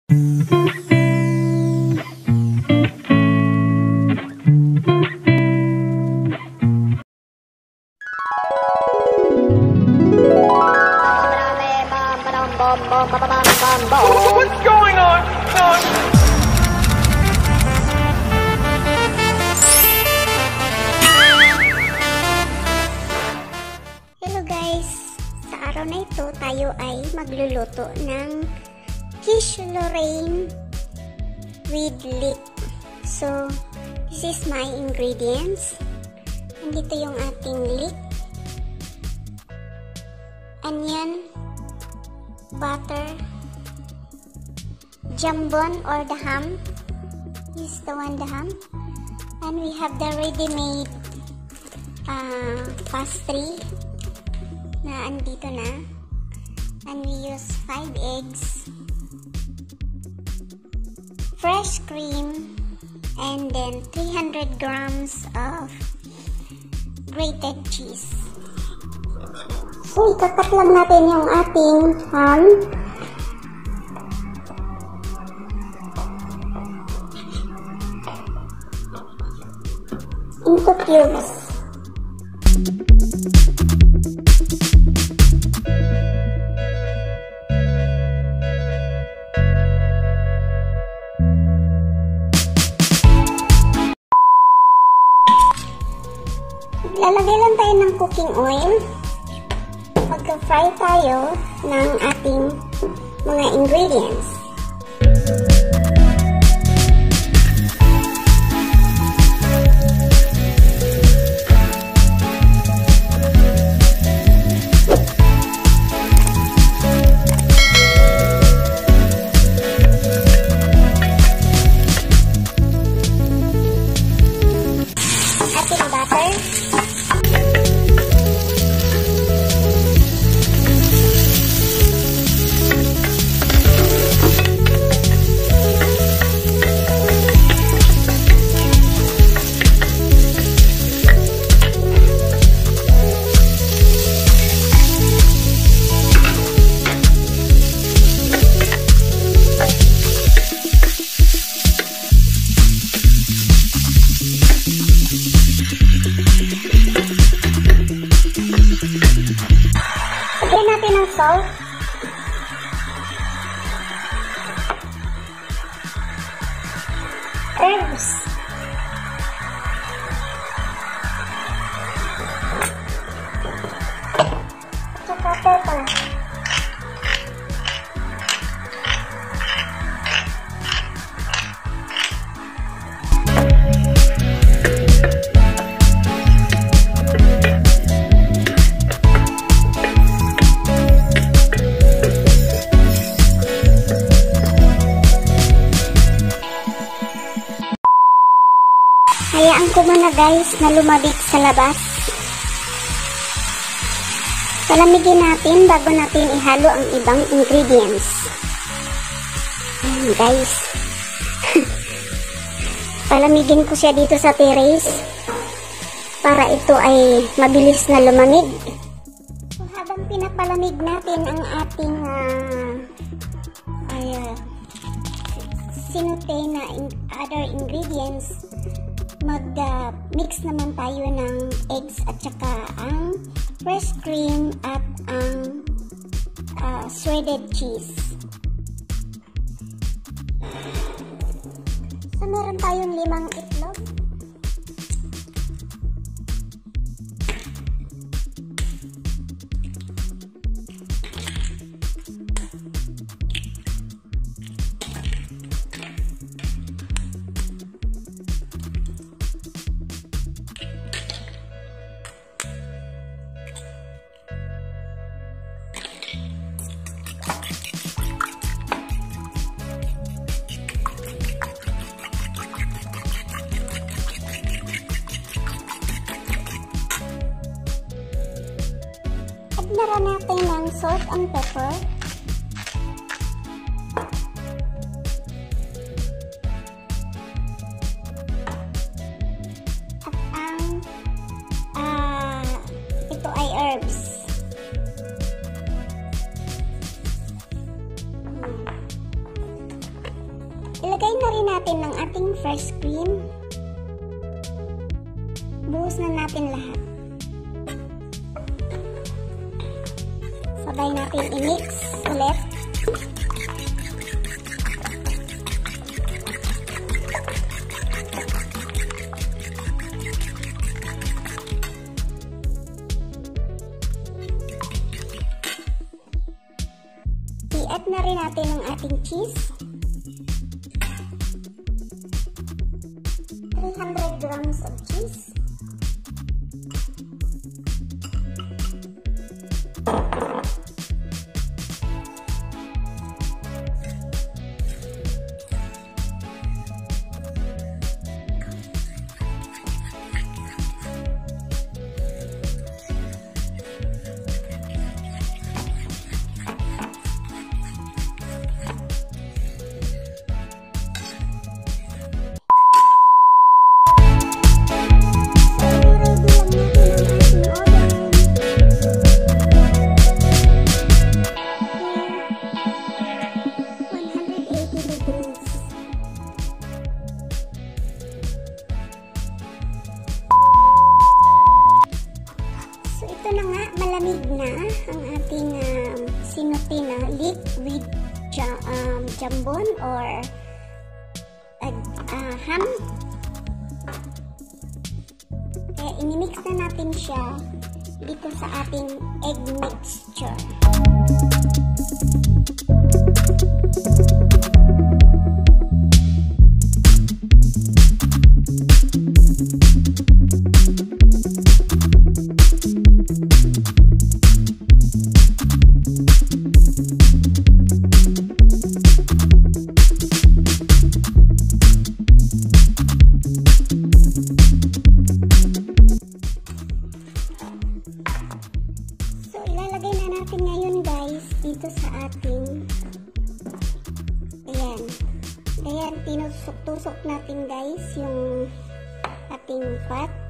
What's going on? Hello guys! Sa araw na ito, tayo ay magluluto ng quiche Lorraine with leek. So, this is my ingredients. Nandito yung ating leek, onion, butter, jambon or the ham. This is the ham. And we have the ready-made pastry na andito na. And we use 5 eggs, fresh cream, and then 300 grams of grated cheese. So, ikakat lang natin yung ating ham. Into cubes. Lalagay lang tayo ng cooking oil. Magka-fry tayo ng ating mga ingredients. Ating butter. Lagyan natin ng salt. Herbs. Tsaka pepper. Hayaan ko muna guys na lumabig sa labas. Palamigin natin bago natin ihalo ang ibang ingredients. Ayan guys. Palamigin ko siya dito sa terrace para ito ay mabilis na lumamig. So, habang pinapalamig natin ang ating sinuté na other ingredients, mag-mix naman tayo ng eggs at saka ang fresh cream at ang shredded cheese. So, meron tayong 5 itlog. Lagyan natin ng salt and pepper. At ito ay herbs. ilagay na rin natin ng ating fresh cream. Buhos na natin lahat. Sabay natin i-mix ulit. I-add na rin natin ang ating cheese. 300 grams of cheese. Ito na nga, malamig na ang ating sinuti na liquid jambon or ham. Kaya inimix na natin siya dito sa ating egg mixture. Ilalagay na natin ngayon guys dito sa ating ayan tinusok-tusok natin guys yung ating pot.